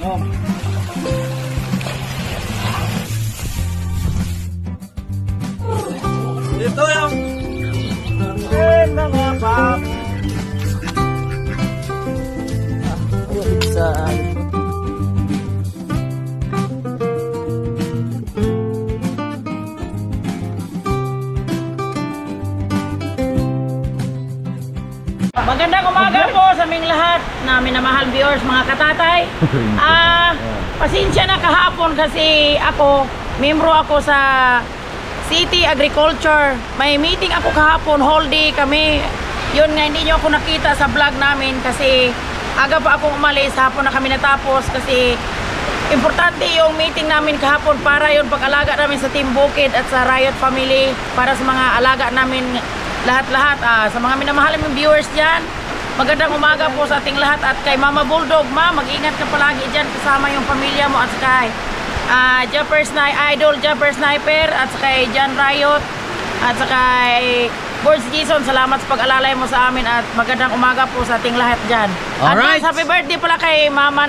Ito yung mga pap. Magandang umaga po sa aming lahat na minamahal viewers, mga katatay. Pasensya na kahapon kasi ako, membro ako sa City Agriculture. May meeting ako kahapon, whole day kami. Yun nga, hindi nyo ako nakita sa vlog namin kasi aga pa akong umalis, hapon na kami natapos kasi importante yung meeting namin kahapon para yung pag-alaga namin sa Team Bukid at sa Riot Family, para sa mga alaga namin lahat-lahat, sa mga minamahal ng viewers dyan. Magandang umaga po sa ating lahat at kay Mama Bulldog. Ma, mag-ingat ka palagi dyan kasama yung pamilya mo at kay Japper Idol Japper Sniper at kay John Riot at kay Boards Jason. Salamat sa pag-alalay mo sa amin at magandang umaga po sa ating lahat dyan. Alright. At happy birthday pala kay Mama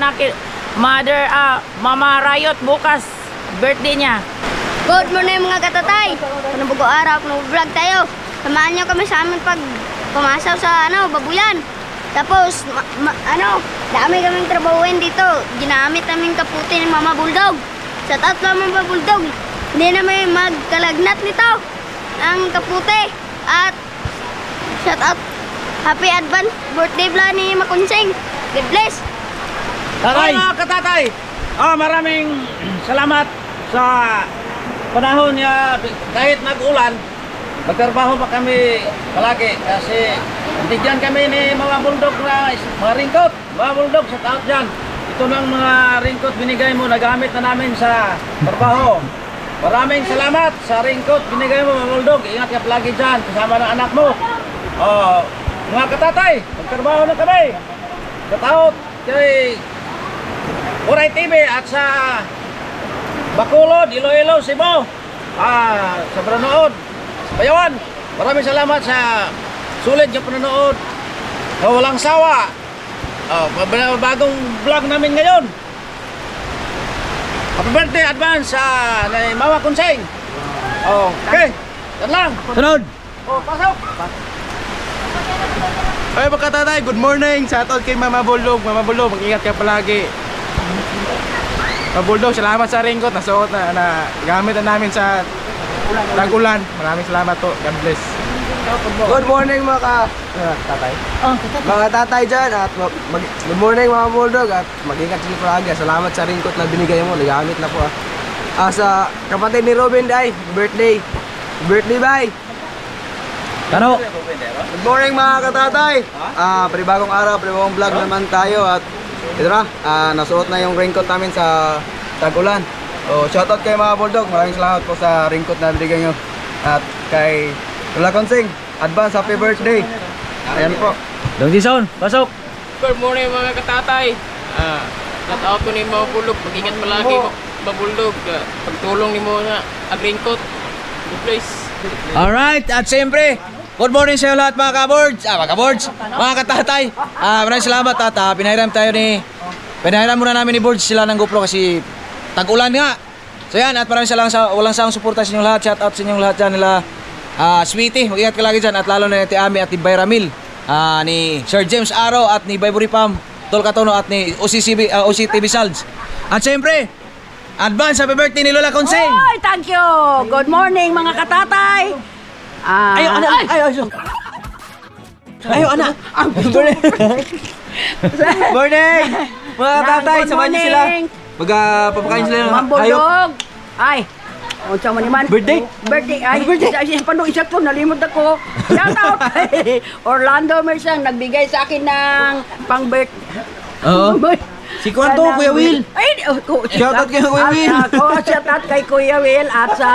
Mama Riot, bukas birthday niya. Good morning mga katatay. Panabugo araw, vlog tayo. Samahan nyo kami sa amin pag pumasaw sa babuyan. Tapos dami kaming trabahuin dito. Ginamit namin kaputi ng Mama Bulldog. Shout out lang Mama Bulldog. Hindi namin magkalagnat nito ang kaputi. At shout out, happy advance birthday pala ni Makunsing. God bless. Tatay! Mga katatay! Maraming salamat sa panahon niya. Kahit nag-ulan, magtrabaho pa kami palagi kasi bigyan kami ni mga Bulldog na mga ringkot. Mga Bulldog, shout out dyan. Ito ng mga ringkot binigay mo, nagamit na namin sa trabaho. Maraming salamat sa ringkot binigay mo, mga Bulldog. Ingat ka palagi dyan kasama ng anak mo. Mga katatay, magtrabaho na kami. Shout out kay Uray TV at sa Bacolod, Iloilo, Cebu, sa Branood, sa Bayawan. Maraming salamat sa sulit yung panonood. Walang sawa. Bagong vlog namin ngayon. Happy birthday advance sa Mama Kunsing. Okay, yan lang. Sunod! Pasok! Ay mga katatay, good morning! Shoutout kay Mama Bulldog. Mama Bulldog, mag-ingat ka palagi. Mama Bulldog, salamat sa ringkot. Nasuot na gamit na namin sa tag-ulan. Maraming salamat po. God bless. Good morning mga tatay. Mga tatay dyan at good morning mga Bulldog at mag-ingat sila palagi. Salamat sa ringkot na binigay mo. Nagamit na po sa kapatid ni Robin Day, birthday. Birthday bye! Tano? Good morning mga katatay. Panibagong araw, panibagong vlog naman tayo at ito na, nasuot na yung raincoat namin sa tag-ulan. Shoutout kay mga Bulldog, maraming salamat po sa raincoat na binigay nyo. At kay Lola Konsing, advance happy birthday. Ayan po. Dong Jason, pasok! Good morning mga katatay. Shoutout ko ni mga Bulldog, mag-ingat palagi mga Bulldog. Pagtulong ni mo na ag-raincoat. Good place. Alright, at siyempre, good morning sa iyo lahat mga kaboards, mga katatay. Maraming salamat at pinahiram muna namin ni Boards sila ng GoPro kasi tag-ulan nga. So yan, at maraming salamat sa walang sawang suporta sa inyong lahat. Shout out sa inyong lahat dyan nila Sweetie, mag-ingat ka lagi dyan at lalo na ni Ami at ni Bay Ramil, ni Sir James Aro at ni Baybury Pam, Tol Katono at ni OCTV Salds. At siyempre, advance happy birthday ni Lola Konsing. Oy, thank you. Good morning mga katatay. Ayo anak, ayo anak. Morning. Mga tatay, samahan niyo sila. Magpapakain sila ng Bulldog. Ay. Unsa man man? Birthday? Birthday. Ay, birthday. Paano isa to? Nalimot ako. Shout out kay Orlando Mersang nagbigay sa akin ng pang-birthday. Oo. Si Kwanto, Kuya Will. Ay, shout out kay Kuya Will. Shout out kay Kuya Will at sa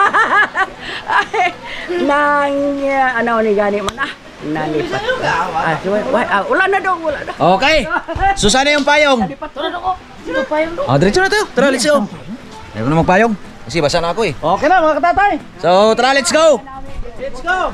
nang ni gani man nalipat. Ulan na daw, wala na. Okay. Susana yung payong. Tara na ko. Sino payong do? Diretso na tayo. Tara, let's go. Ayaw ko na magpayong. Kasi basa na ako eh. Okay na mga katatay. So, tara, let's go. Let's go.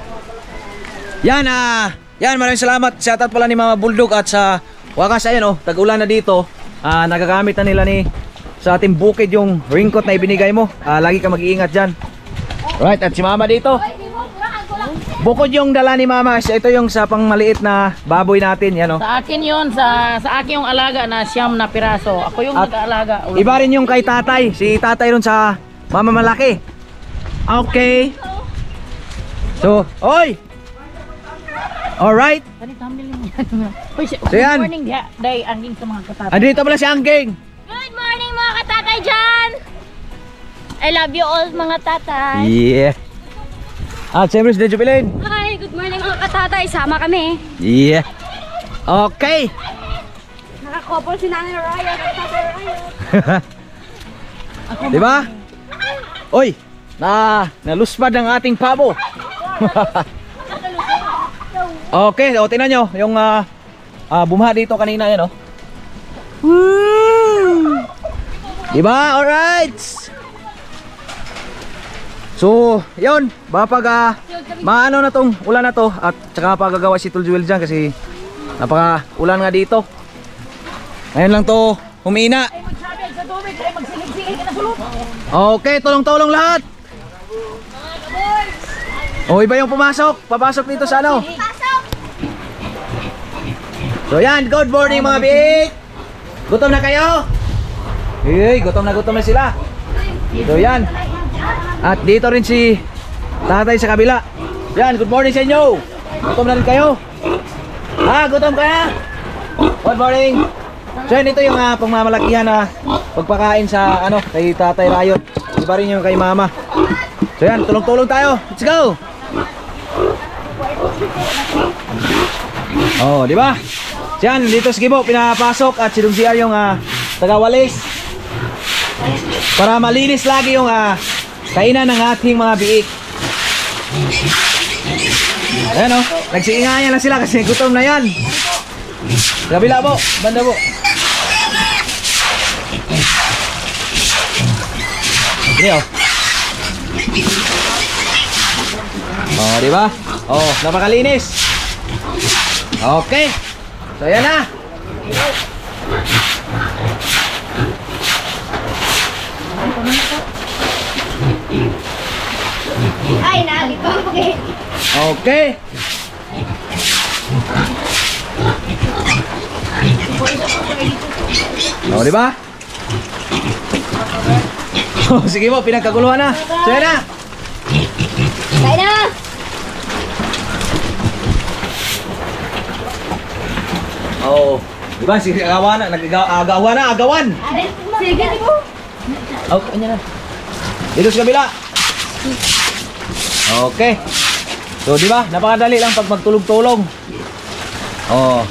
Yan, maraming salamat. Shoutout pala ni Mama Bulldog at sa wakas, ayan tag-ulan na dito. nagagamit na nila ni sa ating bukid yung raincoat na ibinigay mo. Lagi ka mag-iingat dyan. Right, at si mama dito. Bukod yung dala ni mama, ito yung sa pang maliit na baboy natin, yan o. Sa akin yun, sa akin yung alaga na siyam na piraso. Ako yung At nag-aalaga. Iba rin yung kay tatay, si tatay ron sa mama malaki. Okay. So, oy! Alright. So yan. Good morning, day, angking sa mga katatay. Andito pala si Angking. Good morning mga katatay dyan! I love you all mga tatay. Yeah. At siyempre si Jubilin. Hi, good morning mga katatay. Sama kami. Yeah. Okay. Nakakopol si Nanay Ryan at Tatay Ryan. Diba? Oy, naluspad ang ating pabo. Okay, o tingnan nyo yung bumaha dito kanina yan, oh. Woo! Diba? Alright. So, yun, pag maano na tong ulan na to at saka pagagawa si Tuljuel dyan kasi napaka ulan nga dito. Ngayon lang to humina. Okay, tulong-tulong lahat. O, iba yung papasok dito sa ano. So yan, good morning mga big. Gutom na kayo? Gutom na sila. So yan. At dito rin si tatay sa kabila. Yan, good morning sa inyo. Gutom na rin kayo? Gutom ka na? Good morning. So yan, ito yung pangmamalakihan na pagpakain sa ano kay Tatay Rayot. Iba rin yung kay Mama. So yan, tulong-tulong tayo. Let's go. Oh, di ba? So yan, dito si Gibo pinapasok at si Dungsiar yung tagawalis. Para malinis lagi yung kainan ng ating mga biik. Ayan o, nagsiingayan na sila kasi gutom na yan. Kabila po, banda po. Ini o. Oh, di ba? Oh, napakalinis. Okay. So yan na. Ay, nalipang pag-i. Okay. Oh, di ba? Oh, sige mo, pinagkaguluhan na. So yan na. Kaya na! Oh, di ba? Sige, agawan na. Agawan. Sige, di mo. Oh, kanya na. Dito sa kabila. Okay. So, di ba? Napakadali lang pag magtulog-tulong. Oh.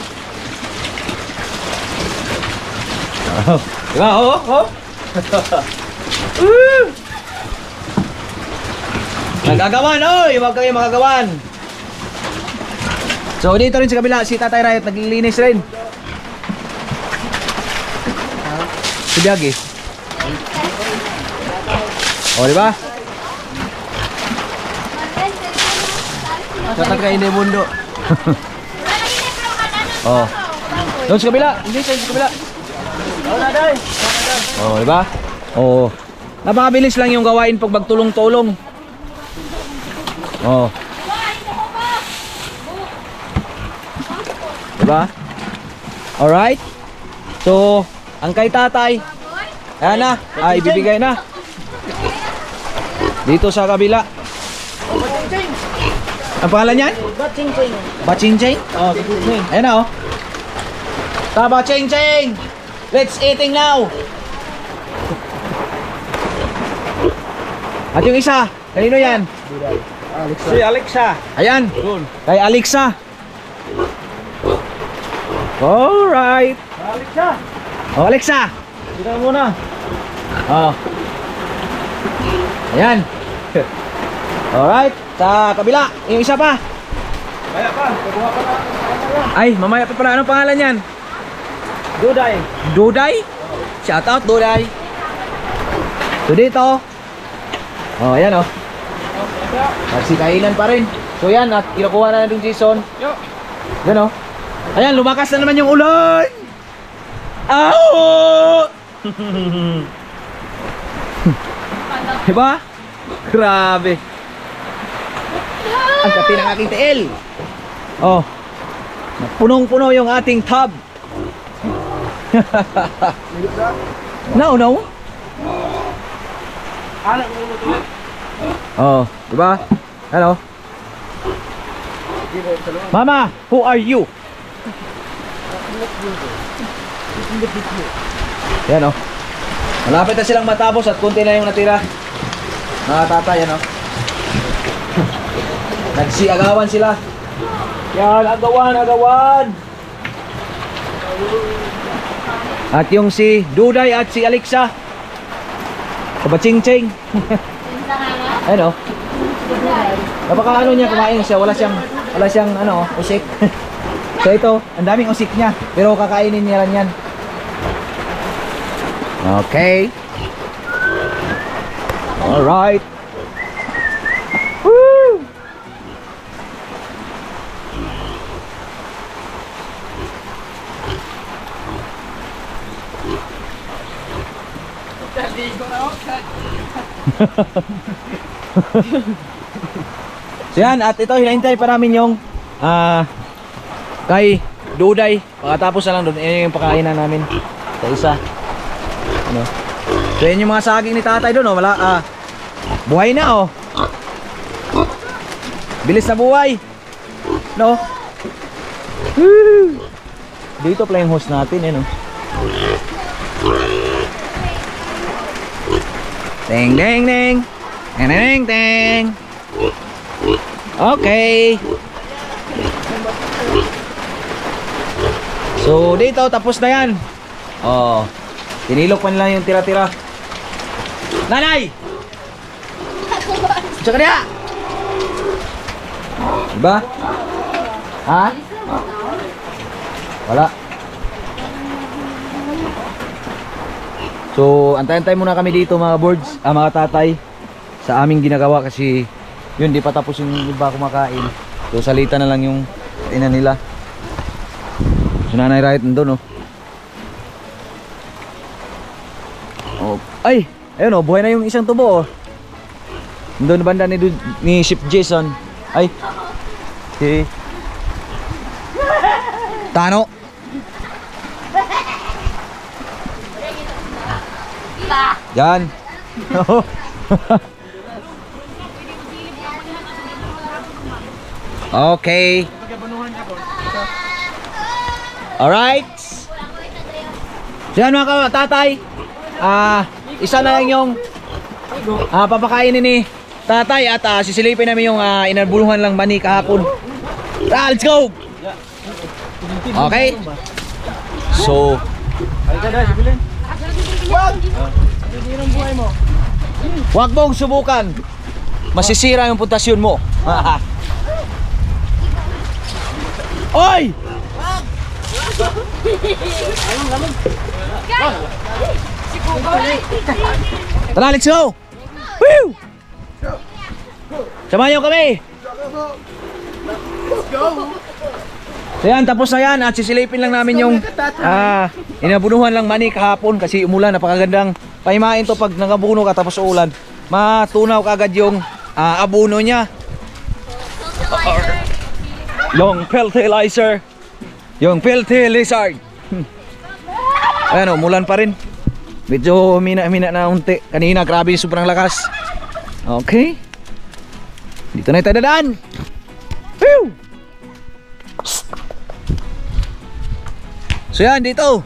Oh. Di ba? Oh. Nagagawan, oy! Huwag kayo makagawan. So, dito rin sa kabila, si Tatay Rayot naglilinis rin. Si Biagi. Oh, di ba? Tatat kayo na mundo. Oh. Doon sa kabila. Hindi sa kabila. Oh, di ba? Oh. Napakabilis lang yung gawain pag magtulong-tulong. Oh. Diba? Alright. So, ang kay tatay, ayan na, ibibigay na. Dito sa kabila. Ang pangalan yan? Baching-ching. Baching-ching? Oh, ayan na oh. Baching-ching! Let's eating now! At yung isa, kanino yan? Si Alexa. Ayan, kay Alexa. Alright. Alexa. Oh, Alexa. Kita muna. Oh. Ayan. Alright, sa kabila, yung isa pa. Kaya pa, kukuha pa na. Ay, mamaya pa pala. Anong pangalan yan? Duday. Duday? Shout out, Duday. So dito. Oh, ayan oh. Kainan pa rin. So yan, at kinukuha na yung Jason. Yan oh. Ayan, lumakas na naman yung ulan. Ow! Diba? Grabe. Ang kati ng aking tiil. Oh. Punong-puno yung ating tub. No, no. Oh, diba? Hello. Mama, who are you? Yan oh. Malapit na silang matapos at kunti na yung natira. Mga tatay, yan oh. Nagsiagawan sila. Yan, agawan. At yung si Duday at si Alexa. Kabaching-ching. Ano? Napakaano niya kumain siya, wala siyang ano, usik. So ito, ang daming usik niya, pero kakainin niya lang yan. Okay. Alright. Woo! So yan, at ito hinahintay pa namin yung kay Duday. Pagkatapos na lang doon, yung pakainan namin sa isa. Ano? So yan yung mga saging ni tatay doon, oh. Wala, buhay na, oh. Bilis na buhay. No? Woo! Dito pala yung host natin, eh, no? Ding, ding, ding. Ding, ding, ding. Okay. So dito tapos na yan. Oh, tinilok pa nila yung tira-tira. Nanay! Tsaka niya! Diba? Ha? Wala. So antay-antay muna kami dito mga boards, mga tatay, sa aming ginagawa kasi yun, di pa tapos yung iba kumakain. So salita na lang yung ina nila. So Nanay Riot nandun, oh. Oh. Ay! Ayun, oh, buhay na yung isang tubo, oh. Nandun banda ni Ship Jason. Ay! Si Tano. Yan. Okay. Alright. So yan mga tatay, isa na lang yung papakainin ni tatay at sisilipin namin yung inabuluhan lang mani kahapon. Let's go. Okay. So wag mong subukan, masisira yung puntasyon mo. Oy! Tara, let's go! Woo! Samahan niyo kami! So yan, tapos na yan at sisilipin lang namin yung inabunuhan lang mani kahapon kasi umulan. Napakagandang pahimain to pag nangabuno ka tapos ulan. Matunaw kagad yung abuno niya. Yung fertilizer, yung filthy lizard. Ayan, umulan pa rin. Medyo mina na unti. Kanina grabe sobrang lakas. Okay, dito na tayo dadaan. Woo! So yan, dito.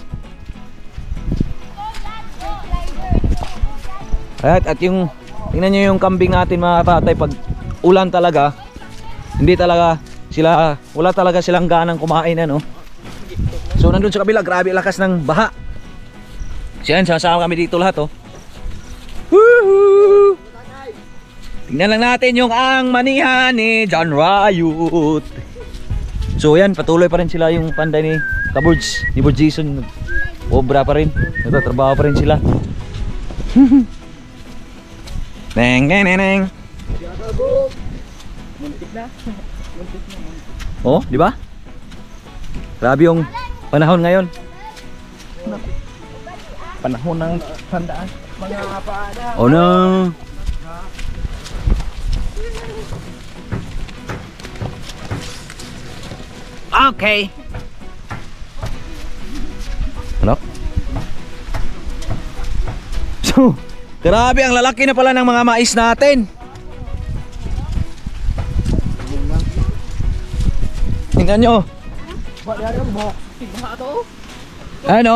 At yung tingnan nyo yung kambing natin mga tatay, pag ulan talaga, hindi talaga sila, wala talaga silang ganang kumain, ano. So nandun sa kabila, grabe lakas ng baha. So yan, sasama kami dito lahat, oh. Woohoo! Tingnan lang natin yung ang manihan ni John Riot. So yan, patuloy pa rin sila yung panday ni Kaburds, ni Board Jason. Obra pa rin, nagtatrabaho pa rin sila. Neng neng neng neng. Oh, di ba? Grabe yung panahon ngayon. Panahon ng handaan. Oh no. Okay. Ano? So, grabe ang lalaki na pala ng mga mais natin. Tingnan nyo. Ano?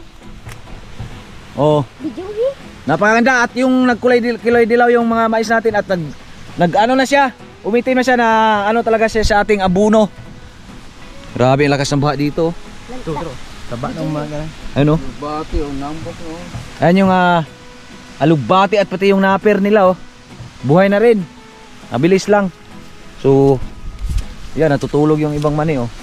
Oh. Napakaganda at yung nagkulay dilaw yung mga mais natin at nag ano na siya. Umitim na siya na ano talaga siya sa ating abuno. Grabe ang lakas ng baha dito. Taba ng mga ano? Bati o nambot o. Ayan yung alugbati at pati yung naper nila oh. Buhay na rin. Mabilis lang. So, yan natutulog yung ibang mani oh.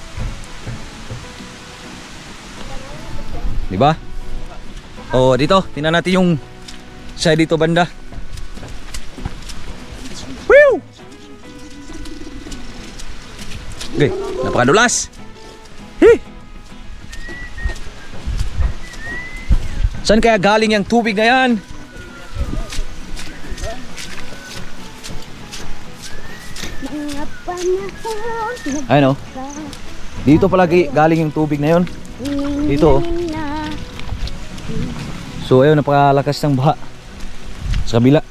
Diba? Oh, dito, tingnan natin yung side dito banda. Woo! Okay, napakadulas. Hi! Saan kaya galing yung tubig na yan? Ayun oh. Dito palagi galing yung tubig na yon. Dito oh. So ayun, napakalakas ng baha sa kabila.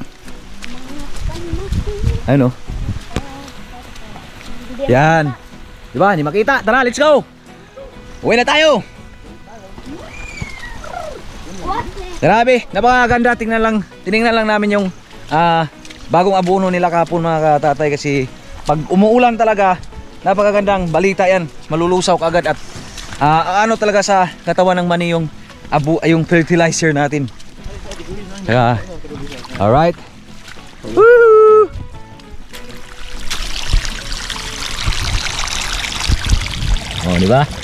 Ayun oh. Yan. Diba? Hindi makita. Tara, let's go. Uwi na tayo. Grabe, napakaganda. Tiningnan lang namin yung bagong abuno nila kapon mga katatay kasi pag umuulan talaga, napakagandang balita yan. Malulusaw kagad at ano talaga sa katawan ng mani yung yung fertilizer natin. Kaya, alright. Woo! Oh, di ba?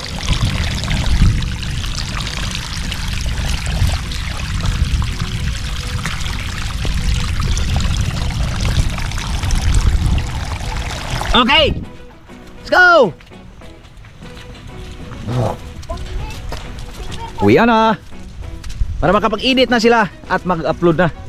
Okay. Let's go. Uwi na. Para makapag-edit na sila at mag-upload na.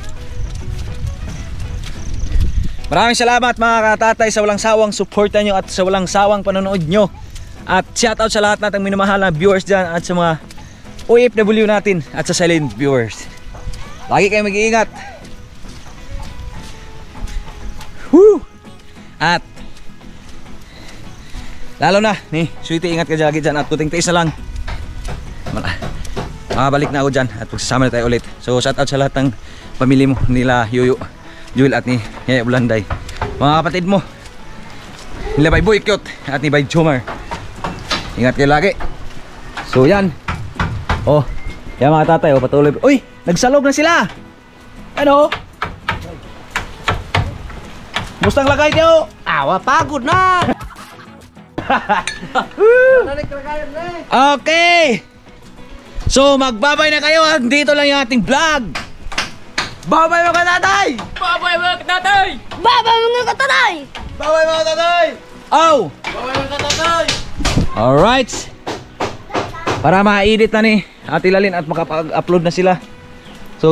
Maraming salamat mga katatay sa walang sawang suporta nyo at sa walang sawang panonood nyo. At shoutout sa lahat nating minamahal na viewers dyan at sa mga OFW natin at sa silent viewers. Lagi kayong mag-iingat. Woo! At lalo na ni Sweetie, ingat ka dyan at tuting tiis na lang. Makabalik na ako dyan at magsasama na tayo ulit. So shoutout sa lahat ng pamilya mo nila Yuyo, Joel at ni Yaya Bulanday. Mga kapatid mo nila Bay Boy Cute at ni Bay Jomar. Ingat kayo lagi. So yan. Oh, yan mga tatay, oh, patuloy. Uy, nagsalog na sila. Ano? Mustang lagay niyo. Awa, pagod na. Okay. So magbabay na kayo. Dito lang yung ating vlog. Babay mga tatay. Babay mga katatay! Baba mga katatay! Bye mga tatay! Oh. Babay mga katatay! Alright. Para ma-edit na ni Ate Lalin at makapag-upload na sila. So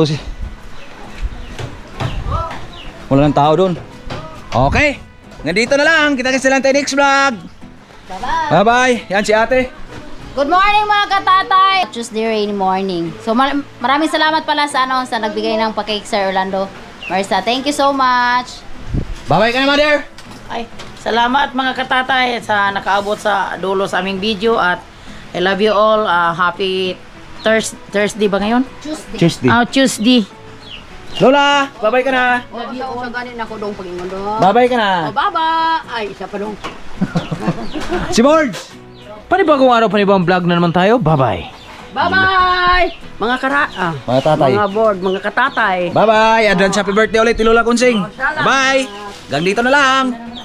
wala nang tao doon. Okay. Nandito na lang. Kita-kits na lang tayo next vlog. Bye-bye! Bye-bye. Yan si ate. Good morning mga katatay! Tuesday rainy morning. So maraming salamat pala sa sa nagbigay ng pa-cake Sir Orlando. Marisa, thank you so much! Bye-bye ka na, mother. Ay, salamat mga katatay sa nakaabot sa dulo sa aming video at I love you all. Happy Thursday ba ngayon? Tuesday. Tuesday. Lola, bye-bye ka na. Love you all. Sa ganin ako dong pag-ingon dong. Bye-bye ka na. Baba! Ay, isa pa dong. Si Bords. Panibagong araw, panibagong vlog na naman tayo. Bye-bye. Bye-bye! Mga Mga tatay. mga board, mga katatay. Bye-bye. Advance happy birthday ulit, Lola Kunsing. Bye. Gang dito na lang.